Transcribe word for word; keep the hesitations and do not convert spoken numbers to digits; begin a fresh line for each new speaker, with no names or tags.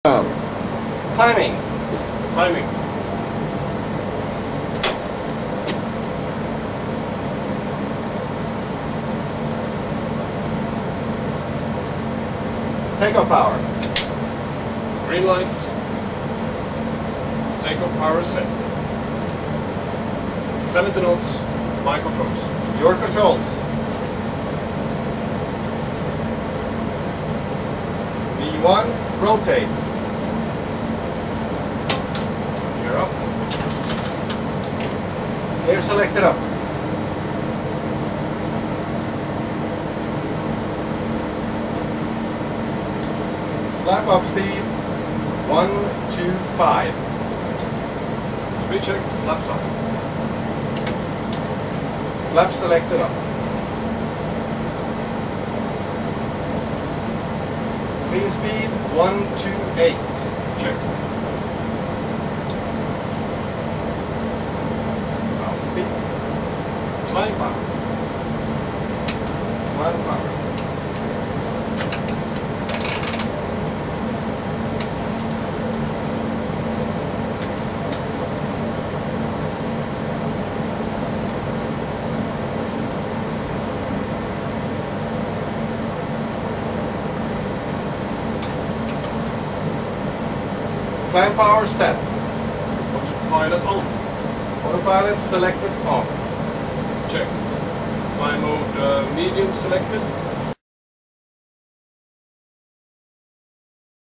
Timing.
Timing.
Takeoff power.
Green lights. Takeoff power set. seventy knots. My controls.
Your controls. V one, rotate.
Gear up.
Gear selected up. Flap up speed, one, two, five.
Speed check. Flaps up.
Flap selected up. Clean speed, one, two, eight.
Checked.
Thousand feet.
Climb power.
Climb power. Climb power set.
Autopilot on.
Autopilot selected on.
Checked. Climb mode uh, medium selected.